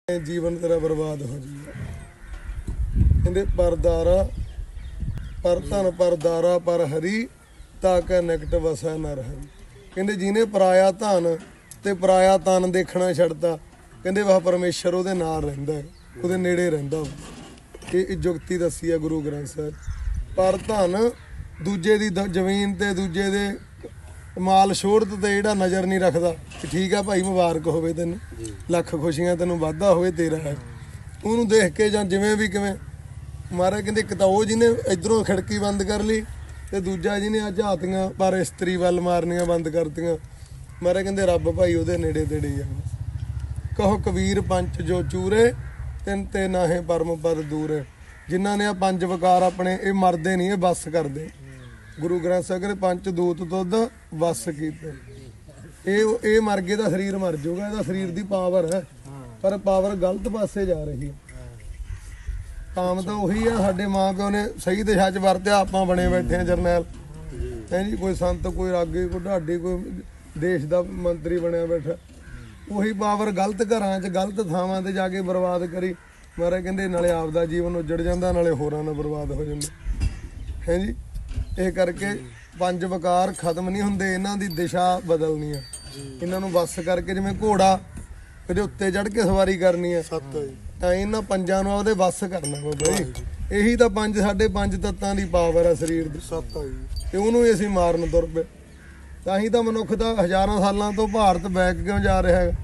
जीवन तेरा बर्बाद हो जाए। कहते परदारा पर धन परदारा पर हरी ताकि निकट वसै नर हरी। कहते जिन्हें पराया धन ते पराया तन देखना छड्डता, कहते वह परमेश्वर ਉਹਦੇ ਨਾਲ ਰਹਿੰਦਾ ਹੈ, ਉਹਦੇ ਨੇੜੇ ਰਹਿੰਦਾ। ਇਹ ਜੁਗਤੀ ਦੱਸੀ ਹੈ ਗੁਰੂ ਗ੍ਰੰਥ ਸਾਹਿਬ। ਪਰ ਧਨ ਦੂਜੇ ਦੀ ਜ਼ਮੀਨ ਤੇ ਦੂਜੇ ਦੇ ਮਾਲ ਸ਼ੋਹਰਤ ਤੇ ਜਿਹੜਾ ਨਜ਼ਰ ਨਹੀਂ ਰੱਖਦਾ ਕਿ ਠੀਕ ਆ ਭਾਈ ਮੁਬਾਰਕ ਹੋਵੇ ਤੈਨੂੰ, ਲੱਖ ਖੁਸ਼ੀਆਂ ਤੈਨੂੰ ਵਾਧਾ ਹੋਵੇ ਤੇਰਾ ਹੈ, ਉਹਨੂੰ ਦੇਖ ਕੇ ਜਾਂ ਜਿਵੇਂ ਵੀ ਕਿਵੇਂ ਮਹਾਰਾਜ ਕਹਿੰਦੇ ਇੱਕ ਤਾਂ ਉਹ ਜਿਹਨੇ ਇਧਰੋਂ ਖਿੜਕੀ ਬੰਦ ਕਰ ਲਈ ਤੇ ਦੂਜਾ ਜਿਹਨੇ ਅੱਜ ਹਾਥੀਆਂ ਪਰ ਇਸਤਰੀ ਵੱਲ ਮਾਰਨੀਆਂ ਬੰਦ ਕਰਤੀਆਂ। ਮਹਾਰਾਜ ਕਹਿੰਦੇ ਰੱਬ ਭਾਈ ਉਹਦੇ ਨੇੜੇ ਤੇੜੇ ਜਾਣਾ। ਕਹੋ ਕਬੀਰ ਪੰਚ ਜੋ ਚੂਰੇ ਤਿੰਨ ਤੇ ਨਾਹੇ ਪਰਮ ਪਦ ਦੂਰੇ। ਜਿਨ੍ਹਾਂ ਨੇ ਆ ਪੰਜ ਵਿਕਾਰ ਆਪਣੇ ਇਹ ਮਰਦੇ ਨਹੀਂ, ਇਹ ਵਸ ਕਰਦੇ। ਗੁਰੂ ਗ੍ਰੰਥ ਸਾਹਿਬ ਕਹਿੰਦੇ ਪੰਜ ਦੂਤ ਤੁਧ ਵਸ ਕੀਤੇ। ਇਹ ਮਰ ਗਏ ਤਾਂ ਸਰੀਰ ਮਰ ਜਾਊਗਾ, ਇਹਦਾ ਸਰੀਰ ਦੀ ਪਾਵਰ ਹੈ ਪਰ ਪਾਵਰ ਗਲਤ ਪਾਸੇ ਜਾ ਰਹੀ ਹੈ। ਕਾਮ ਤਾਂ ਉਹੀ ਆ, ਸਾਡੇ ਮਾਂ ਪਿਓ ਨੇ ਸਹੀ ਦਿਸ਼ਾ 'ਚ ਵਰਤਿਆ, ਆਪਾਂ ਬਣੇ ਬੈਠੇ ਆ ਜਰਨੈਲ ਹੈ ਜੀ। ਕੋਈ ਸੰਤ, ਕੋਈ ਰਾਗੀ, ਕੋਈ ਢਾਡੀ, ਕੋਈ ਦੇਸ਼ ਦਾ ਮੰਤਰੀ ਬਣਿਆ ਬੈਠਾ। ਉਹੀ ਪਾਵਰ ਗਲਤ ਘਰਾਂ 'ਚ ਗਲਤ ਥਾਵਾਂ ਤੇ ਜਾ ਕੇ ਬਰਬਾਦ ਕਰੀ। ਮਹਾਰਾਜ ਕਹਿੰਦੇ ਨਾਲੇ ਆਪਦਾ ਜੀਵਨ ਉੱਜੜ ਜਾਂਦਾ, ਨਾਲੇ ਹੋਰਾਂ ਦਾ ਬਰਬਾਦ ਹੋ ਜਾਂਦਾ ਹੈ ਜੀ। ਇਹ ਕਰਕੇ ਪੰਜ ਵਿਕਾਰ ਖਤਮ ਨਹੀਂ ਹੁੰਦੇ, ਇਹਨਾਂ ਦੀ ਦਿਸ਼ਾ ਬਦਲਣੀ ਆ। ਇਹਨਾਂ ਨੂੰ ਵੱਸ ਕਰਕੇ ਜਿਵੇਂ ਘੋੜਾ ਇਹਦੇ ਉੱਤੇ ਚੜ੍ਹ ਕੇ ਸਵਾਰੀ ਕਰਨੀ ਆ, ਤਾਂ ਇਹਨਾਂ ਪੰਜਾਂ ਨੂੰ ਉਹਦੇ ਵੱਸ ਕਰਨਾ ਬਾਬਾ ਜੀ। ਇਹੀ ਤਾਂ ਸਾਡੇ ਪੰਜ ਤੱਤਾਂ ਦੀ ਪਾਵਰ ਆ ਸਰੀਰ ਦੀ, ਤੇ ਉਹਨੂੰ ਹੀ ਅਸੀਂ ਮਾਰਨ ਤੁਰ ਪਏ। ਤਾਂ ਹੀ ਤਾਂ ਮਨੁੱਖ ਤਾਂ ਹਜ਼ਾਰਾਂ ਸਾਲਾਂ ਤੋਂ ਭਾਰਤ ਬੈਕ ਕਿਉਂ ਜਾ ਰਿਹਾ ਹੈ।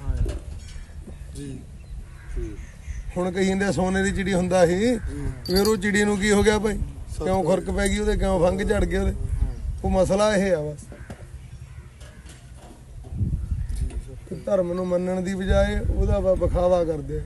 ਹੁਣ ਕਹੀ ਜਾਂਦੇ ਸੋਨੇ ਦੀ ਚਿੜੀ ਹੁੰਦਾ ਸੀ, ਫਿਰ ਉਹ ਚਿੜੀ ਨੂੰ ਕੀ ਹੋ ਗਿਆ ਭਾਈ, ਕਿਉਂ ਖੁਰਕ ਪੈ ਗਈ ਉਹਦੇ, ਕਿਉਂ ਫੰਗ ਝੜ ਗਏ ਉਹਦੇ। ਉਹ ਮਸਲਾ ਇਹ ਆ ਬਸ, ਧਰਮ ਨੂੰ ਮੰਨਣ ਦੀ ਬਜਾਏ ਉਹਦਾ ਵਿਖਾਵਾ ਕਰਦੇ।